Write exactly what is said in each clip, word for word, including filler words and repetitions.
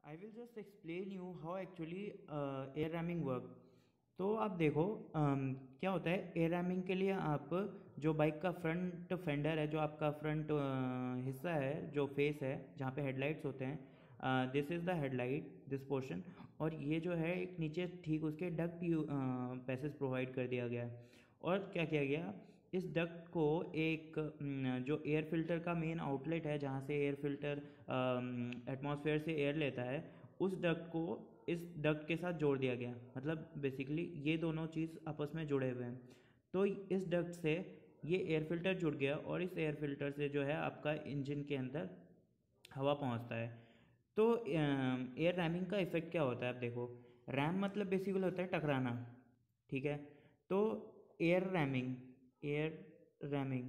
I will just explain you how actually air ramming work. तो आप देखो um, क्या होता है एयर रैमिंग के लिए। आप जो बाइक का फ्रंट फेंडर है, जो आपका फ्रंट uh, हिस्सा है, जो फेस है जहाँ पे हेडलाइट्स होते हैं, this is the headlight, this portion. और ये जो है एक नीचे ठीक उसके डक्ट पैसेज प्रोवाइड कर दिया गया है। और क्या किया गया, इस डक्ट को एक न, जो एयर फिल्टर का मेन आउटलेट है, जहाँ से एयर फिल्टर एटमॉस्फेयर से एयर लेता है, उस डक्ट को इस डक्ट के साथ जोड़ दिया गया। मतलब बेसिकली ये दोनों चीज़ आपस में जुड़े हुए हैं। तो इस डक्ट से ये एयर फिल्टर जुड़ गया और इस एयर फिल्टर से जो है आपका इंजन के अंदर हवा पहुंचता है। तो एयर रैमिंग का इफेक्ट क्या होता है, आप देखो। रैम मतलब बेसिकली होता है टकराना, ठीक है। तो एयर रैमिंग, एयर रैमिंग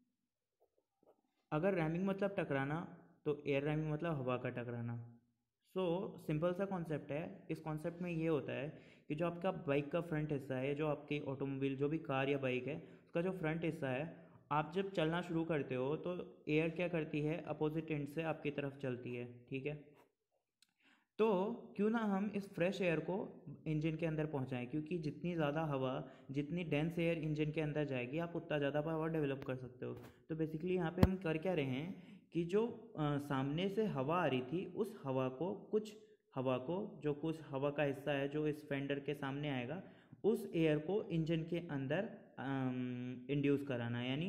अगर रैमिंग मतलब टकराना, तो एयर रैमिंग मतलब हवा का टकराना। सो सिंपल सा कॉन्सेप्ट है। इस कॉन्सेप्ट में ये होता है कि जो आपका बाइक का फ्रंट हिस्सा है, जो आपकी ऑटोमोबाइल, जो भी कार या बाइक है, उसका जो फ्रंट हिस्सा है, आप जब चलना शुरू करते हो तो एयर क्या करती है, अपोजिट एंड से आपकी तरफ चलती है, ठीक है। तो क्यों ना हम इस फ्रेश एयर को इंजन के अंदर पहुंचाएं, क्योंकि जितनी ज़्यादा हवा, जितनी डेंस एयर इंजन के अंदर जाएगी, आप उतना ज़्यादा पावर डेवलप कर सकते हो। तो बेसिकली यहाँ पे हम कर क्या रहे हैं कि जो आ, सामने से हवा आ रही थी, उस हवा को कुछ हवा को जो कुछ हवा का हिस्सा है जो इस फेंडर के सामने आएगा, उस एयर को इंजन के अंदर इंड्यूस कराना, यानी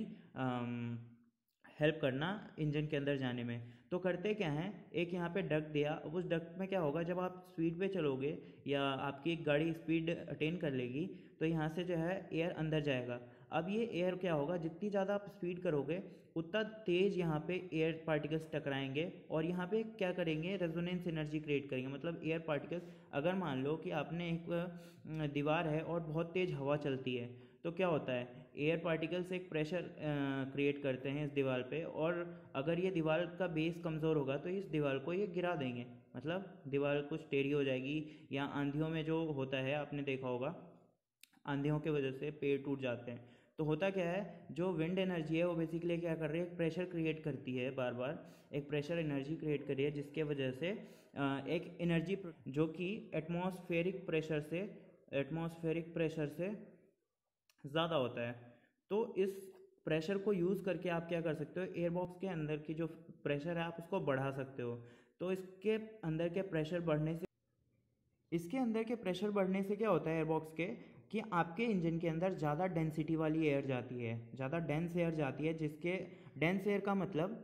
हेल्प करना इंजन के अंदर जाने में। तो करते क्या हैं, एक यहाँ पे डक्ट दिया। उस डक्ट में क्या होगा, जब आप स्पीड पे चलोगे या आपकी एक गाड़ी स्पीड अटेन कर लेगी, तो यहाँ से जो है एयर अंदर जाएगा। अब ये एयर क्या होगा, जितनी ज़्यादा आप स्पीड करोगे उतना तेज़ यहाँ पे एयर पार्टिकल्स टकराएंगे और यहाँ पे क्या करेंगे, रेजोनेंस एनर्जी क्रिएट करेंगे। मतलब एयर पार्टिकल्स, अगर मान लो कि आपने एक दीवार है और बहुत तेज़ हवा चलती है, तो क्या होता है, एयर पार्टिकल्स एक प्रेशर क्रिएट करते हैं इस दीवार पे, और अगर ये दीवार का बेस कमज़ोर होगा तो इस दीवार को ये गिरा देंगे। मतलब दीवार कुछ टेढ़ी हो जाएगी, या आंधियों में जो होता है, आपने देखा होगा, आंधियों की वजह से पेड़ टूट जाते हैं। तो होता क्या है, जो विंड एनर्जी है वो बेसिकली क्या कर रही है, एक प्रेशर क्रिएट करती है, बार बार एक प्रेशर एनर्जी क्रिएट कर रही है, जिसके वजह से एक एनर्जी जो कि एटमॉस्फेरिक प्रेशर से एटमॉस्फेरिक प्रेशर से ज़्यादा होता है। तो इस प्रेशर को यूज़ करके आप क्या कर सकते हो, एयरबॉक्स के अंदर की जो प्रेशर है आप उसको बढ़ा सकते हो। तो इसके अंदर के प्रेशर बढ़ने से इसके अंदर के प्रेशर बढ़ने से क्या होता है एयरबॉक्स के, कि आपके इंजन के अंदर ज़्यादा डेंसिटी वाली एयर जाती है, ज़्यादा डेंस एयर जाती है। जिसके डेंस एयर का मतलब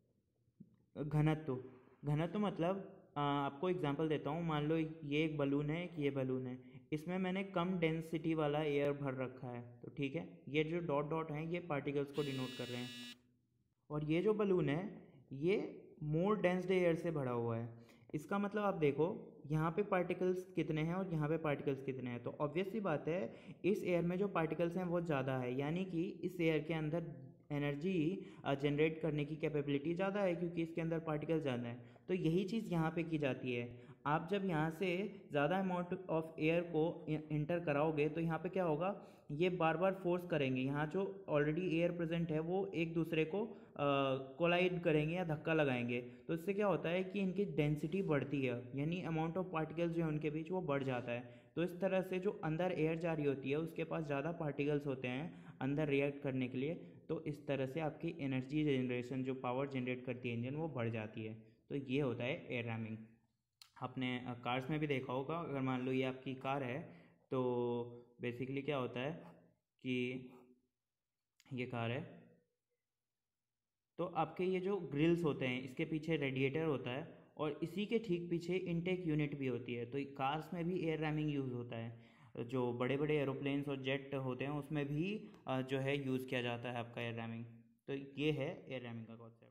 घनत्व। घनत्व मतलब आ, आपको एग्जांपल देता हूँ। मान लो ये एक बलून है, एक ये बलून है, इसमें मैंने कम डेंसिटी वाला एयर भर रखा है, तो ठीक है। ये जो डॉट डॉट हैं ये पार्टिकल्स को डिनोट कर रहे हैं, और ये जो बलून है ये मोर डेंस्ड एयर से भरा हुआ है। इसका मतलब आप देखो यहाँ पे पार्टिकल्स कितने हैं और यहाँ पे पार्टिकल्स कितने हैं। तो ऑब्वियस सी बात है, इस एयर में जो पार्टिकल्स हैं वो ज़्यादा है, यानी कि इस एयर के अंदर एनर्जी जनरेट करने की कैपेबिलिटी ज़्यादा है, क्योंकि इसके अंदर पार्टिकल ज़्यादा है। तो यही चीज़ यहाँ पे की जाती है। आप जब यहाँ से ज़्यादा अमाउंट ऑफ एयर को इंटर कराओगे तो यहाँ पे क्या होगा, ये बार बार फोर्स करेंगे। यहाँ जो ऑलरेडी एयर प्रेजेंट है वो एक दूसरे को कोलाइड करेंगे या धक्का लगाएंगे। तो इससे क्या होता है कि इनकी डेंसिटी बढ़ती है, यानी अमाउंट ऑफ पार्टिकल्स जो है उनके बीच वो बढ़ जाता है। तो इस तरह से जो अंदर एयर जा रही होती है उसके पास ज़्यादा पार्टिकल्स होते हैं अंदर रिएक्ट करने के लिए। तो इस तरह से आपकी एनर्जी जनरेशन, जो पावर जनरेट करती है इंजन, वो बढ़ जाती है। तो ये होता है एयर रैमिंग। आपने कार्स में भी देखा होगा। अगर मान लो ये आपकी कार है, तो बेसिकली क्या होता है कि ये कार है, तो आपके ये जो ग्रिल्स होते हैं इसके पीछे रेडिएटर होता है, और इसी के ठीक पीछे इनटेक यूनिट भी होती है। तो कार्स में भी एयर रैमिंग यूज़ होता है। जो बड़े बड़े एरोप्लेन्स और जेट होते हैं उसमें भी जो है यूज़ किया जाता है आपका एयर रैमिंग। तो ये है एयर रैमिंग का कॉन्सेप्ट।